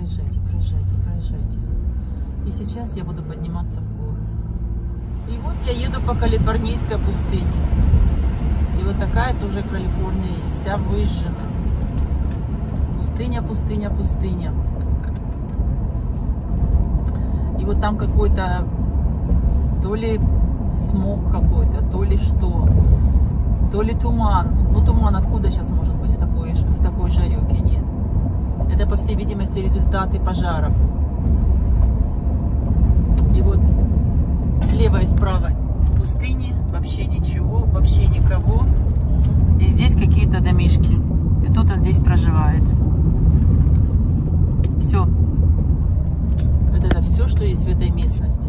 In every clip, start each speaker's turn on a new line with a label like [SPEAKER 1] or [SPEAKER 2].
[SPEAKER 1] проезжайте, проезжайте, проезжайте. И сейчас я буду подниматься в горы. И вот я еду по калифорнийской пустыне. И вот такая тоже Калифорния есть, вся выжжена. Пустыня, пустыня, пустыня. И вот там какой-то то ли смог какой-то, то ли что, то ли туман. Ну туман откуда сейчас может быть в такой жарюке? Нет. Это, по всей видимости, результаты пожаров. И вот слева и справа пустыни, вообще ничего, вообще никого. И здесь какие-то домишки. И кто-то здесь проживает. Все. Вот это все, что есть в этой местности.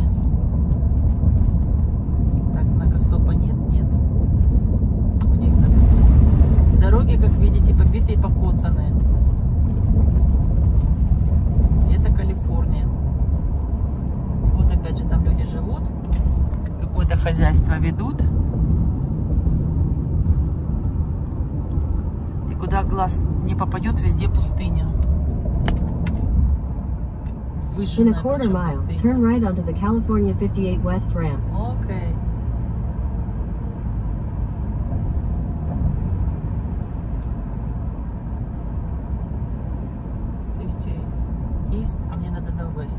[SPEAKER 1] Так, знака стопа нет, нет. У них знак стопа. Дороги, как видите, побитые, покоцанные. И это Калифорния. Вот опять же там люди живут. Какое-то хозяйство ведут. И куда глаз не попадет, везде пустыня.
[SPEAKER 2] In a quarter mile, turn right onto the California 58 West ramp.
[SPEAKER 1] Okay. East, а мне надо на West.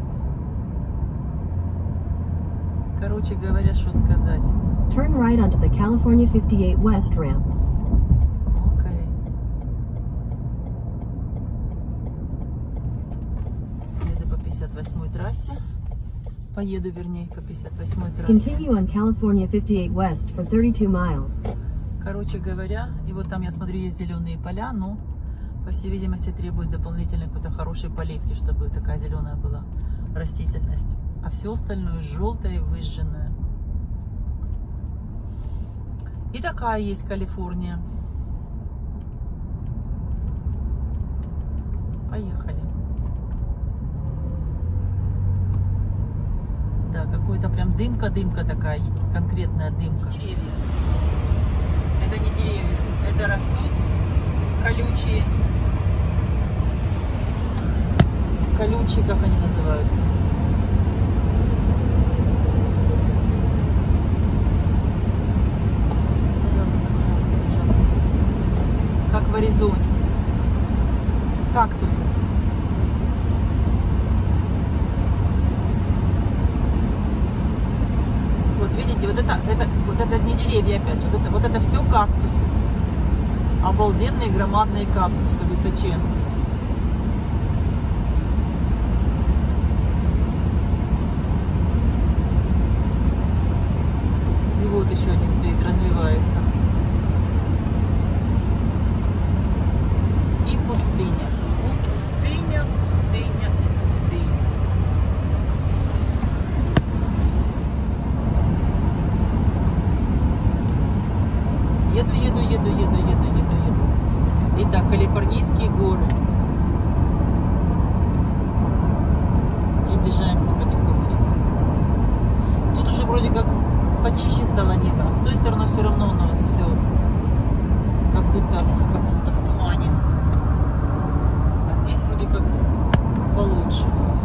[SPEAKER 1] Короче говоря, что сказать?
[SPEAKER 2] Turn right onto the California 58 West ramp.
[SPEAKER 1] Окей. Еду по 58-й трассе. Поеду, вернее, по 58-й трассе.
[SPEAKER 2] Continue on California 58 West for 32 miles.
[SPEAKER 1] Короче говоря, и вот там, я смотрю, есть зеленые поля, но, по всей видимости, требует дополнительной какой-то хорошей поливки, чтобы такая зеленая была растительность. А все остальное желтое и выжженное. И такая есть Калифорния. Поехали. Да, какой-то прям дымка-дымка такая, конкретная дымка. Деревья. Это не деревья, это растут колючие, как они называются? Как в Аризоне. Кактусы. Вот видите, вот это не деревья опять же, вот это все кактусы. Обалденные громадные кактусы, высоченные. И вот еще один стоит, развивается. И пустыня. Пустыня, пустыня и пустыня. Еду. Итак, Калифорнийские горы. Приближаемся потихонечку. Тут уже вроде как почище стало небо. С той стороны все равно оно все как будто в каком-то тумане. А здесь вроде как получше.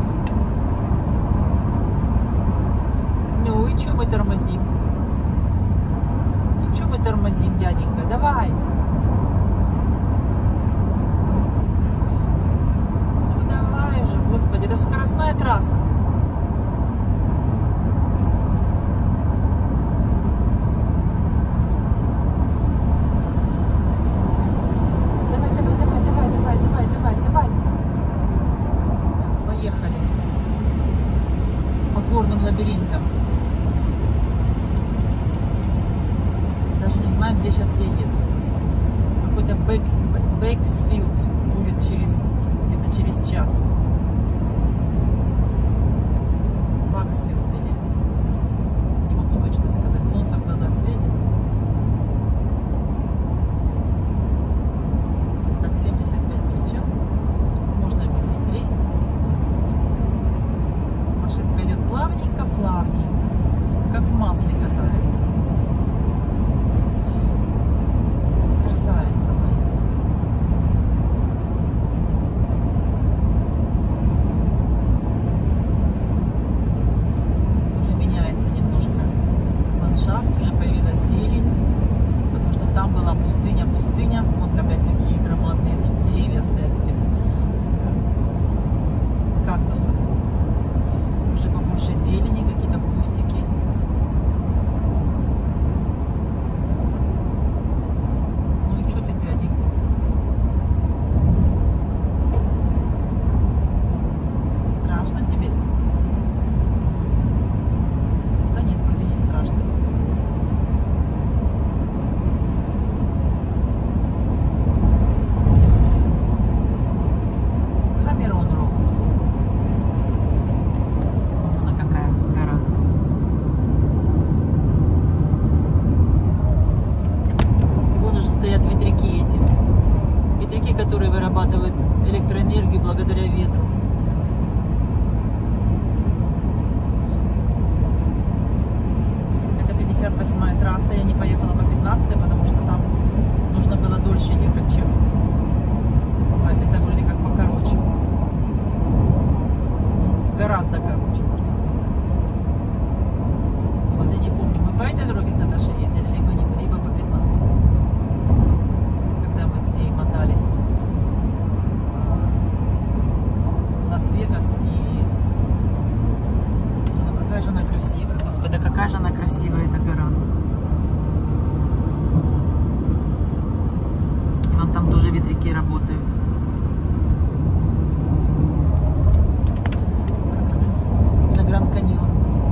[SPEAKER 1] Ну и что мы тормозим? Что мы тормозим, дяденька? Давай! Ну давай уже, господи, это же скоростная трасса. Давай. Поехали. По горным лабиринтам. Даже не знаю, где сейчас я еду. Какой-то Бейксфилд будет где-то через час. Баксфилд или... Не могу точно сказать. Солнце в глаза светит. Так, 75 миль в час. Можно и побыстрее. Машинка идет плавненько, как в масле катается. Красавица моя. ландшафт, уже появилась зелень, потому что там была пустыня, пустыня. Вот опять какие громадные деревья стоят, этих кактусов. Уже побольше зелени, какие-то кустики. Ну и что ты, дяденька? Страшно тебе? Да нет, вроде не страшно. Камерон Роуд. Вон она какая гора. И вон уже стоят ветряки эти. Ветряки, которые вырабатывают электроэнергию благодаря ветру. Это 58-я трасса. Я не поехала по 15-й, потому что там нужно было дольше ехать, чем... Это вроде как покороче. Гораздо короче, можно сказать. Вот я не помню, мы по этой дороге с Наташей ездили, либо по 15-й. Когда мы с ней мотались в Лас-Вегас. И... Ну какая же она красивая. Господи, какая же она красивая, эта гора. И вон там тоже ветряки работают. Гранд Каньон.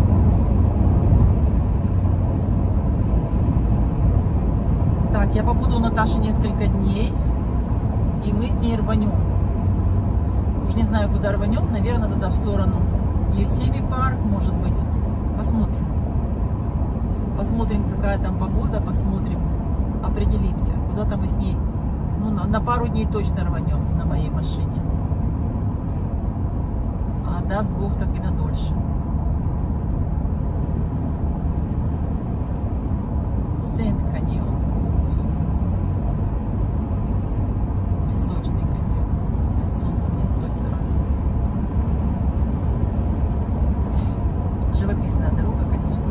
[SPEAKER 1] Так, я побуду у Наташи несколько дней, и мы с ней рванем. Уж не знаю, куда рванем, наверное, туда в сторону Йосеми парк, может быть. Посмотрим. Посмотрим, какая там погода, посмотрим, определимся. Куда-то мы с ней, ну, на пару дней точно рванем на моей машине. А даст Бог, так и на дольше. Сент-Каньон. Песочный каньон. Опять солнце мне с той стороны. Живописная дорога, конечно.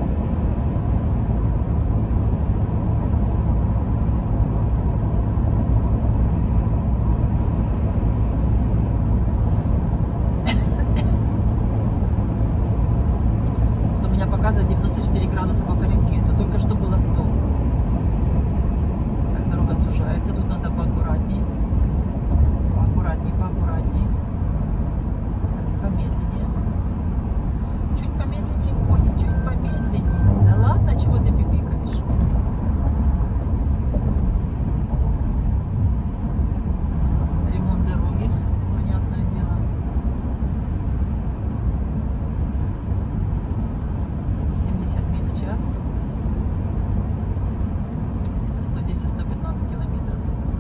[SPEAKER 1] Вот у меня показывает 94 градуса по Фаренгейту. Только что было 100. Так, дорога сужается. Тут надо поаккуратней. Поаккуратней, поаккуратней. Помедленнее. Чуть помедленнее, Коня, чуть помедленнее. Да ладно, чего ты пипикаешь? Ремонт дороги, понятное дело. 70 миль в час. Это 110-115 километров.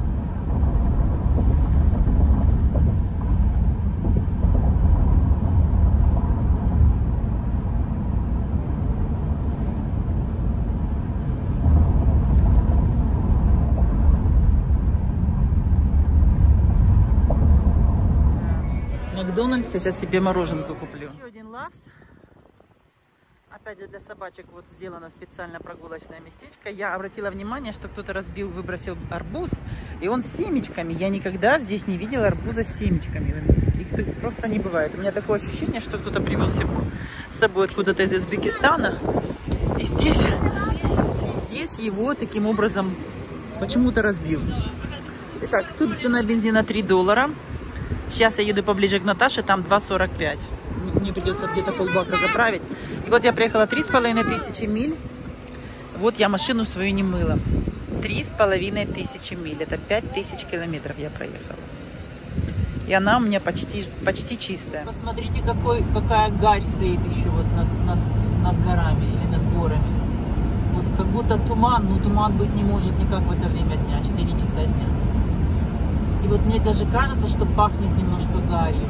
[SPEAKER 1] Макдональдс, я сейчас себе мороженку куплю. Еще один Лавс. Опять же для собачек вот сделано специально прогулочное местечко. Я обратила внимание, что кто-то разбил, выбросил арбуз, и он с семечками. Я никогда здесь не видела арбуза с семечками. Их просто не бывает. У меня такое ощущение, что кто-то привез его с собой откуда-то из Узбекистана. И здесь его таким образом почему-то разбил. Итак, тут цена бензина $3. Сейчас я еду поближе к Наташе, там 2,45. Мне придется где-то полбака заправить. И вот я приехала 3500 миль. Вот я машину свою не мыла. 3500 миль. Это 5000 километров я проехала. И она у меня почти чистая. Посмотрите, какая гарь стоит еще вот над горами или над горами. Вот как будто туман, но туман быть не может никак в это время дня, 4 часа дня. И вот мне даже кажется, что пахнет немножко гарью.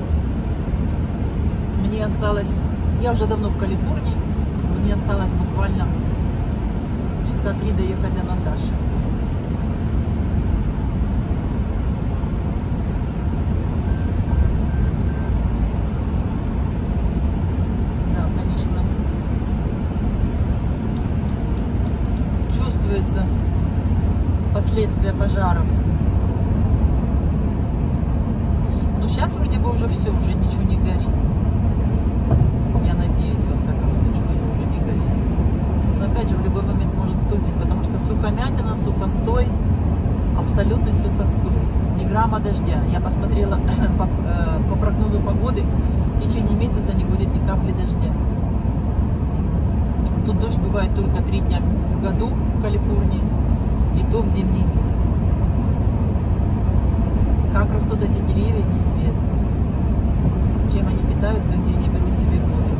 [SPEAKER 1] Мне осталось... Я уже давно в Калифорнии. Мне осталось буквально часа 3 доехать до Наташи. Да, конечно. чувствуется последствия пожаров. Но сейчас вроде бы уже все, уже ничего не горит. Я надеюсь, во всяком случае, что уже не горит. Но опять же, в любой момент может вспыхнуть, потому что сухомятина, сухостой, абсолютный сухостой. Ни грамма дождя. Я посмотрела по прогнозу погоды, в течение месяца не будет ни капли дождя. Тут дождь бывает только 3 дня в году в Калифорнии, и то в зимние месяцы. Как растут эти деревья, неизвестно. Чем они питаются, где они берут себе воду.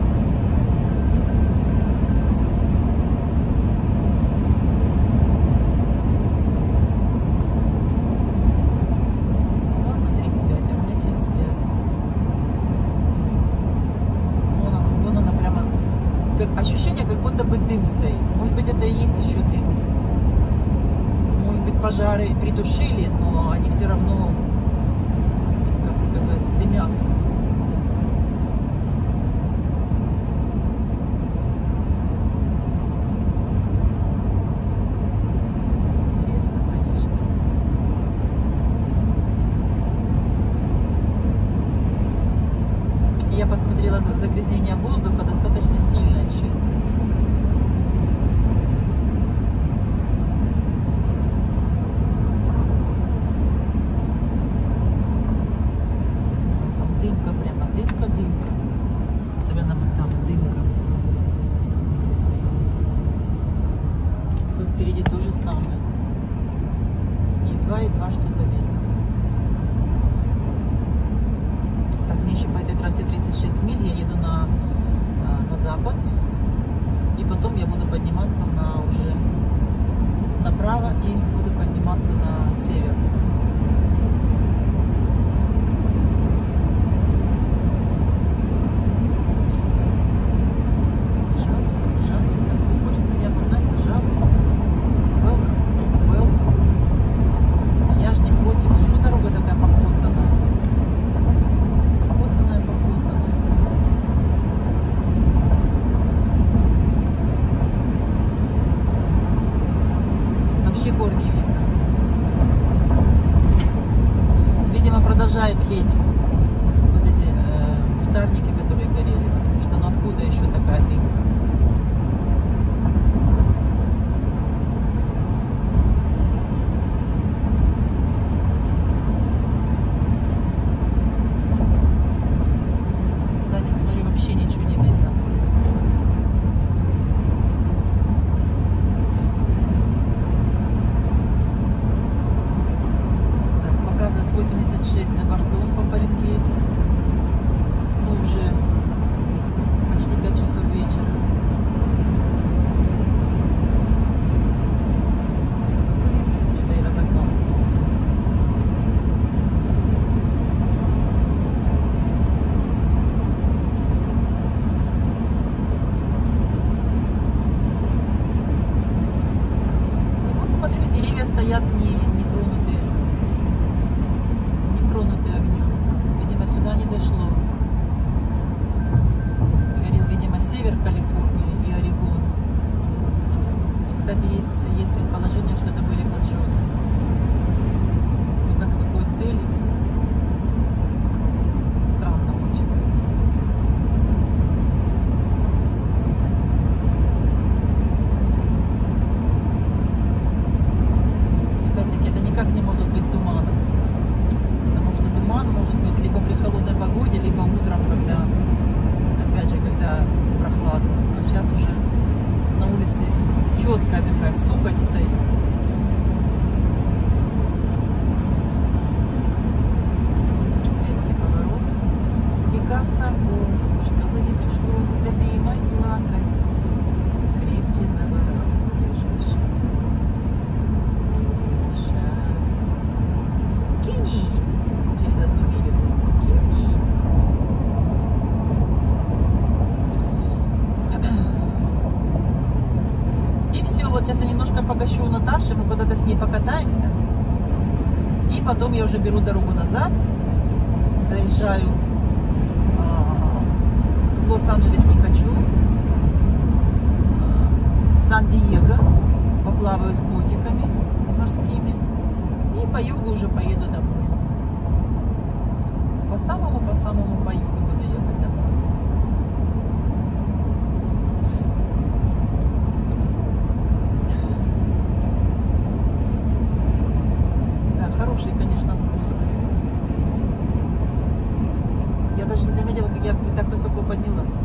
[SPEAKER 1] Ну ладно, 35, а у меня 75. Вон она прямо... Ощущение, как будто бы дым стоит. Может быть, это и есть еще дым. Может быть, пожары притушили, но они все равно, как сказать, дымятся. Интересно, конечно. Я посмотрела, загрязнение воздуха достаточно сильное еще здесь. Там дымка прямо, дымка. Особенно вот там дымка. И тут впереди то же самое. Едва что-то видно. Так, мне еще по этой трассе 36 миль, я еду на запад, и потом я буду подниматься уже направо и буду подниматься на север. Пожалуйста, кто хочет меня погнать, пожалуйста. Welcome. Я же не против. Что дорога такая покоцанная? Покоцанная. Вообще корни видно. Видимо, продолжают тлеть вот эти кустарники, которые горели, потому что ну откуда еще такая дымка? Сзади, смотрю, вообще ничего не видно. Так, показывает 86 за бортом по Фаренгейту. Ну, уже почти 5 часов вечера. Что-то я разогналась тут. И вот смотрю, деревья стоят не тронутые огнем. Видимо, сюда не дошло. Горел, видимо, север Калифорнии и Орегон. И, кстати, есть предположение, что это были поджоги. Только с какой целью? Странно очень. Опять-таки, это никак не может быть туманом. Потому что туман может быть либо при холодной погоде, либо утром, когда, опять же, когда прохладно. А сейчас уже на улице четкая такая сухость стоит. Резкий поворот. И кособок, чтобы не пришлось любимой плакать. Крепче за баранку держи шаг. Кини! Через 1 милю. Кини! И все, вот сейчас я немножко погощу у Наташи, мы куда-то с ней покатаемся. И потом я уже беру дорогу назад, заезжаю в Лос-Анджелес не хочу, в Сан-Диего по поплаваю с котиками, с морскими. И по югу уже поеду домой. По самому по югу буду ехать домой. Да, хороший, конечно, спуск. Я даже не заметила, как я так высоко поднялась.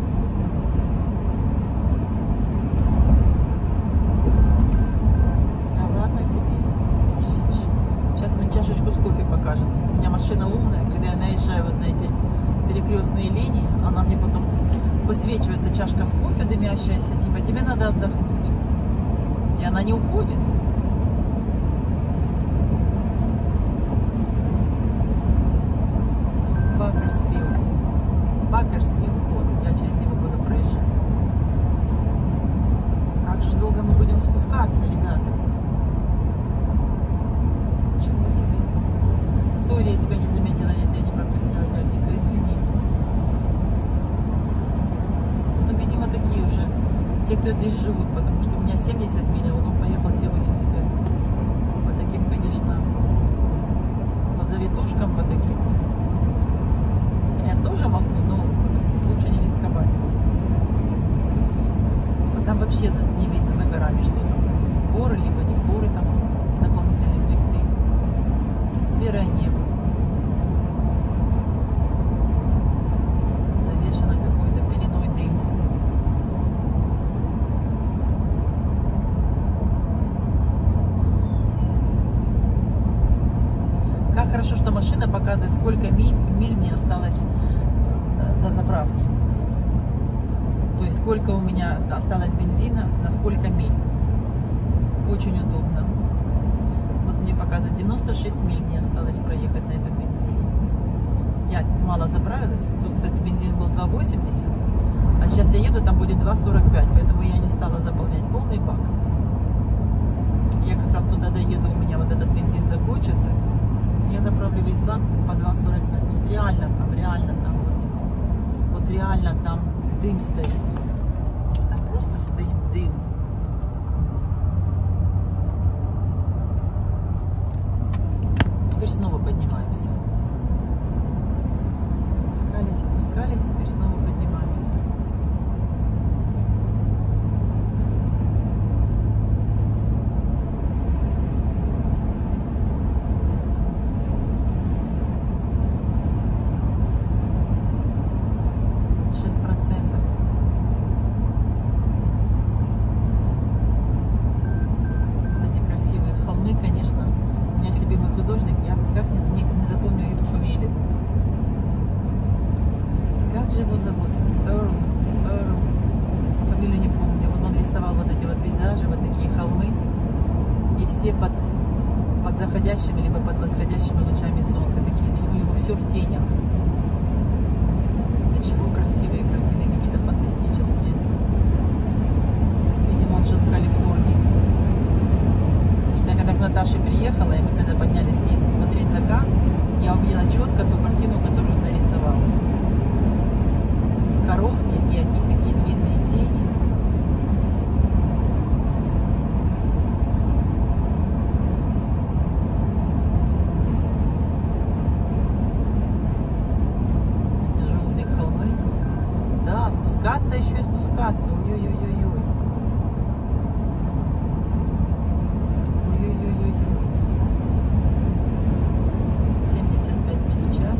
[SPEAKER 1] Чашечку с кофе покажет. У меня машина умная, когда я наезжаю вот на эти перекрестные линии, она мне потом высвечивается чашка с кофе дымящаяся, типа тебе надо отдохнуть. И она не уходит. Бакерсфилд. Бакерсфилд, вот, я через него буду проезжать. Как же долго мы будем спускаться, ребята? Сори, я тебя не заметила, я тебя не пропустила, дяденька, извини. Ну, видимо, такие уже, те, кто здесь живут, потому что у меня 70 миль, а вот он поехал все 85. По таким, конечно, по завитушкам, по таким. Я тоже могу, но лучше не рисковать. А там вообще не видно за горами, что там. Горы, либо не горы, там дополнительные хребты. Серое небо. Завешено какой-то пеленой дыма. Как хорошо, что машина показывает, сколько миль мне осталось до заправки. То есть сколько у меня осталось бензина, на сколько миль. Очень удобно. Мне показывает 96 миль мне осталось проехать на этом бензине. Я мало заправилась. Тут, кстати, бензин был 2,80. А сейчас я еду, там будет 2,45. Поэтому я не стала заполнять полный бак. Я как раз туда доеду, у меня вот этот бензин закончится. Я заправлю весь бак по 2,45. Вот реально там вот реально там дым стоит. Там просто стоит дым. Теперь снова поднимаемся. Опускались, теперь снова поднимаемся. Под заходящими либо под восходящими лучами солнца, такие, у него все в тенях. Для чего красивые картины, какие-то фантастические. Видимо, он жил в Калифорнии. Потому что я когда к Наташе приехала, и мы когда поднялись к ней смотреть закат, я увидела четко ту картину, которую он нарисовал. Коровки и от них такие длинные тени. Спускаться еще и спускаться. Ой-ой-ой-ой-ой. Ой-ой-ой-ой-ой. 75 миль в час.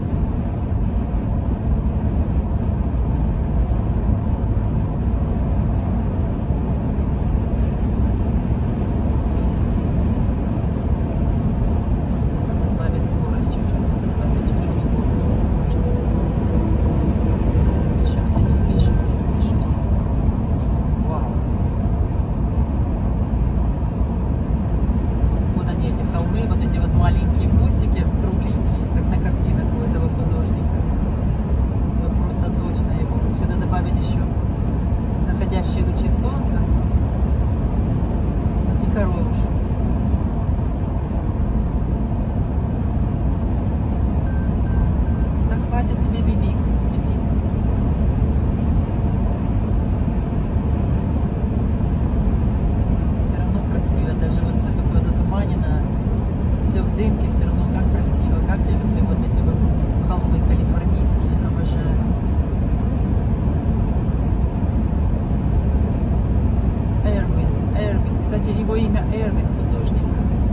[SPEAKER 1] него имя Эрвин, художник.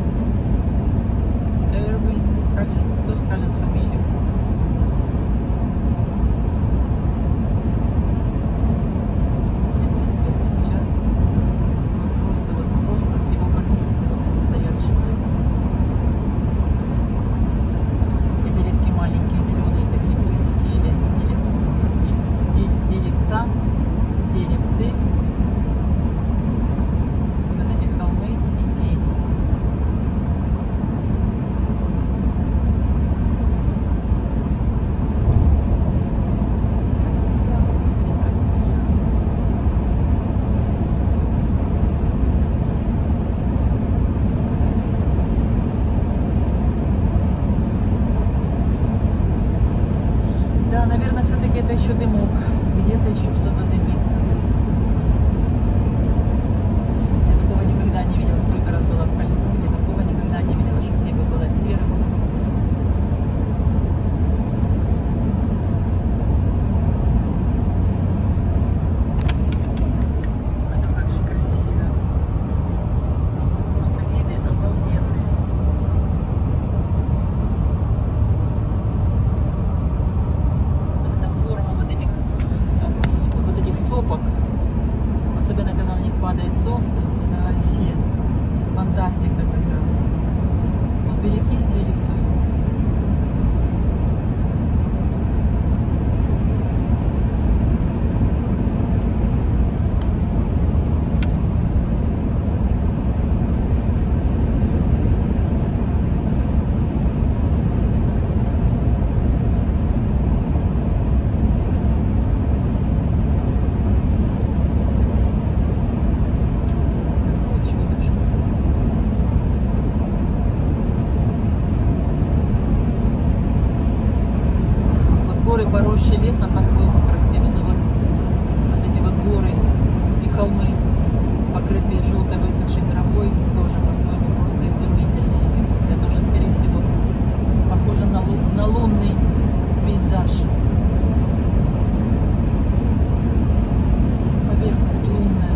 [SPEAKER 1] Эрвин, как же, кто скажет фамилию? Да, наверное, все-таки это еще дымок. Где-то еще что-то дымится. Я такого никогда не видела. Сколько раз была в Калифорнии, такого никогда не видела, чтобы небо было серым. Ой, ну как же красиво. Просто виды обалденные. Сопок, особенно когда на них падает солнце, это вообще фантастика какая. Вот бери кисти и рисуй. Горы, поросшие лесом, по-своему красивы, но вот эти вот горы и холмы, покрытые желтой высохшей травой, тоже по-своему просто изумительные. Это уже, скорее всего, похоже на лунный пейзаж. Поверхность лунная.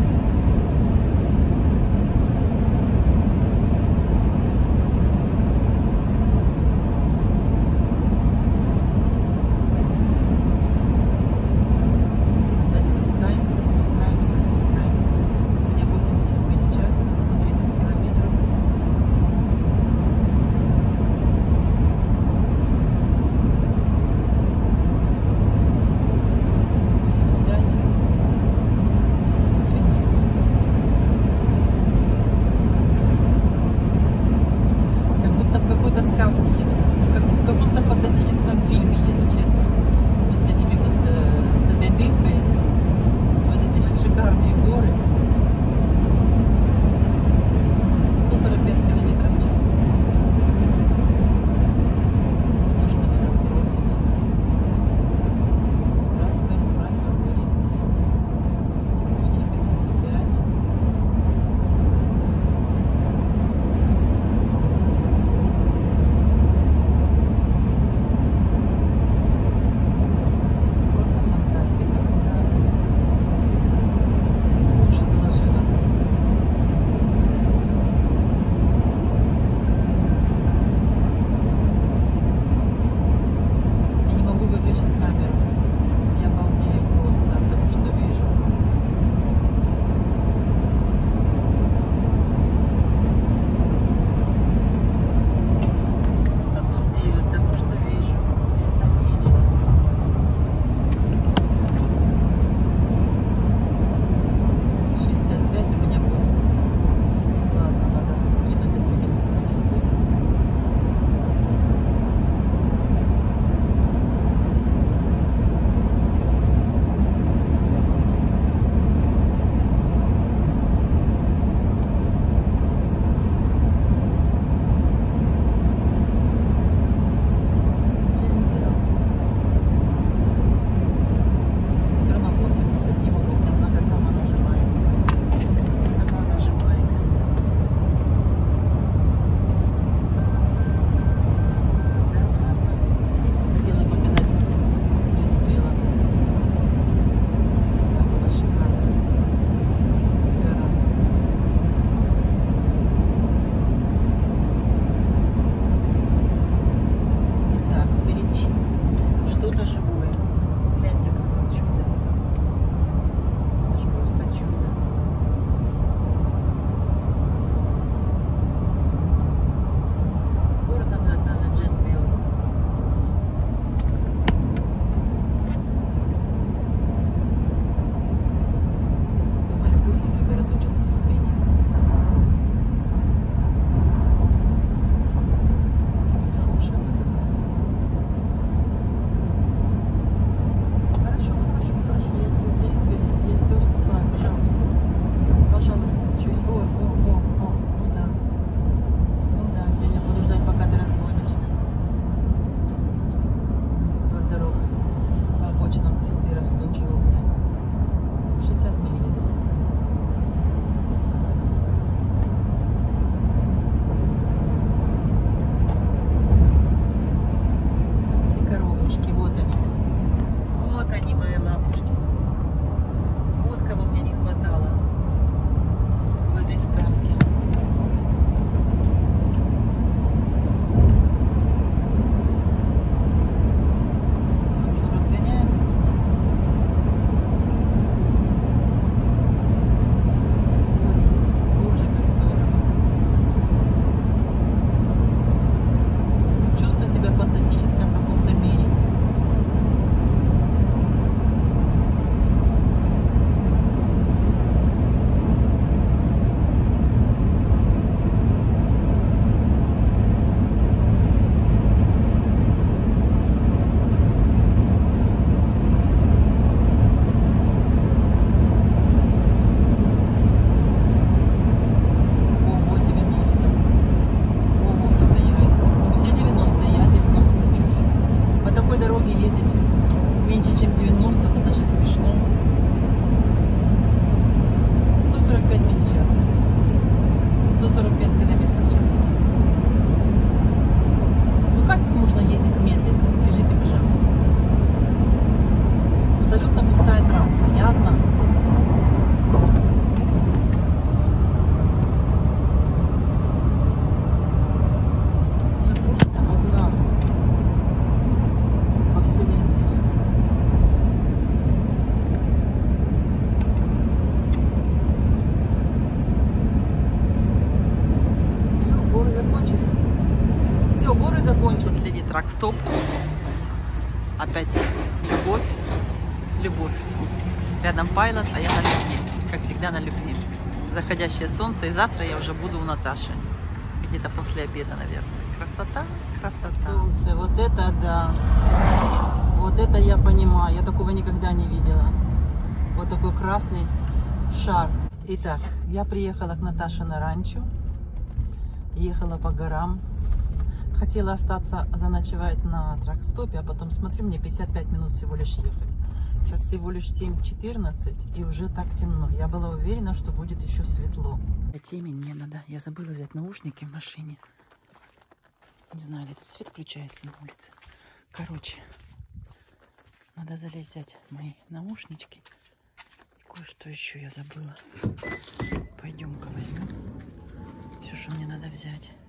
[SPEAKER 1] закончились. Все, горы закончились. Последний трак-стоп. Опять любовь. Любовь. Рядом Пайлот, а я на любви. Как всегда на любви. Заходящее солнце. И завтра я уже буду у Наташи. Где-то после обеда, наверное. Красота, красота. Солнце, вот это да. Вот это я понимаю. Я такого никогда не видела. Вот такой красный шар. Итак, я приехала к Наташе на ранчо. Ехала по горам. Хотела остаться заночевать на трак-стопе, а потом смотрю, мне 55 минут всего лишь ехать. Сейчас всего лишь 7:14 и уже так темно. Я была уверена, что будет еще светло. Темень мне надо. Я забыла взять наушники в машине. Не знаю, где тут свет включается на улице. Короче, надо залезть взять мои наушнички. Кое-что еще я забыла. Пойдем-ка возьмем все, что мне надо взять.